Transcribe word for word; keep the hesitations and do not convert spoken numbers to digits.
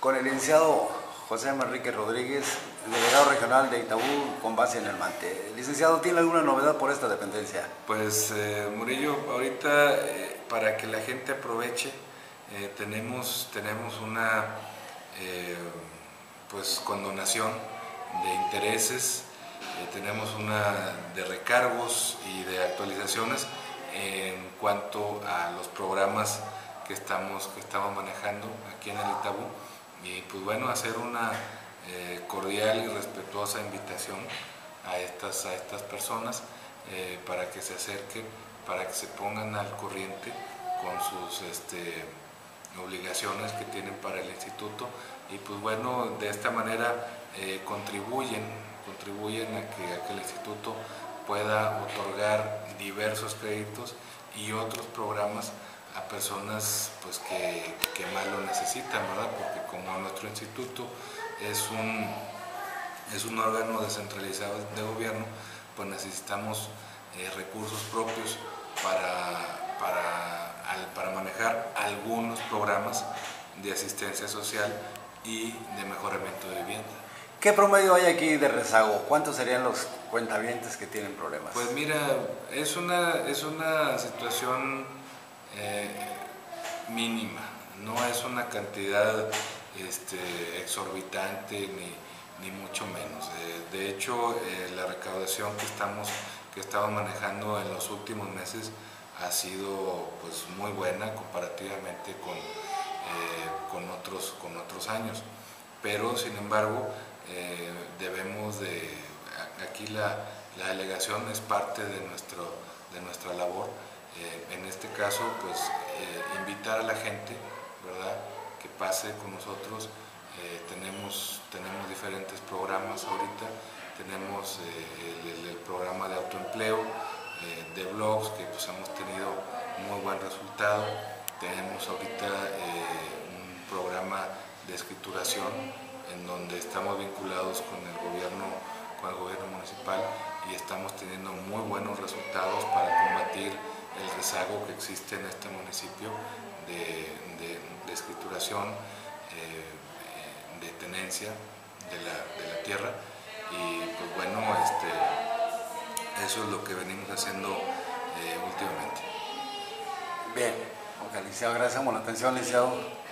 con el licenciado José Manrique Rodríguez, delegado regional de Itabú con base en el Mante. Licenciado, ¿tiene alguna novedad por esta dependencia? Pues eh, Murillo, ahorita eh, para que la gente aproveche, eh, tenemos, tenemos una eh, pues condonación de intereses, eh, tenemos una de recargos y de actualizaciones en cuanto a los programas que estamos, que estamos manejando aquí en el Itabú. Y pues bueno, hacer una eh, cordial y respetuosa invitación a estas, a estas personas eh, para que se acerquen, para que se pongan al corriente con sus este, obligaciones que tienen para el instituto, y pues bueno, de esta manera eh, contribuyen, contribuyen a que, a que el instituto pueda otorgar diversos créditos y otros programas a personas pues que, que más lo necesitan, ¿verdad? Porque como nuestro instituto es un, es un órgano descentralizado de gobierno, pues necesitamos eh, recursos propios para, para, al, para manejar algunos programas de asistencia social y de mejoramiento de vivienda. ¿Qué promedio hay aquí de rezago? ¿Cuántos serían los cuentavientes que tienen problemas? Pues mira, es una, es una situación Eh, mínima, no es una cantidad este, exorbitante ni, ni mucho menos. Eh, de hecho, eh, la recaudación que estamos, que estamos manejando en los últimos meses ha sido pues, muy buena comparativamente con, eh, con, otros, con otros años, pero sin embargo eh, debemos de, aquí la, la delegación es parte de, nuestro, de nuestra labor. Eh, en este caso, pues eh, invitar a la gente, ¿verdad?, que pase con nosotros. Eh, tenemos, tenemos diferentes programas ahorita, tenemos eh, el, el programa de autoempleo, eh, de blogs, que pues hemos tenido muy buen resultado. Tenemos ahorita eh, un programa de escrituración en donde estamos vinculados con el gobierno, con el gobierno municipal, y estamos teniendo muy buenos resultados para combatir el rezago que existe en este municipio de, de, de escrituración, eh, de tenencia de la, de la tierra, y pues bueno, este, eso es lo que venimos haciendo eh, últimamente. Bien, ok, licenciado, gracias por la atención, licenciado.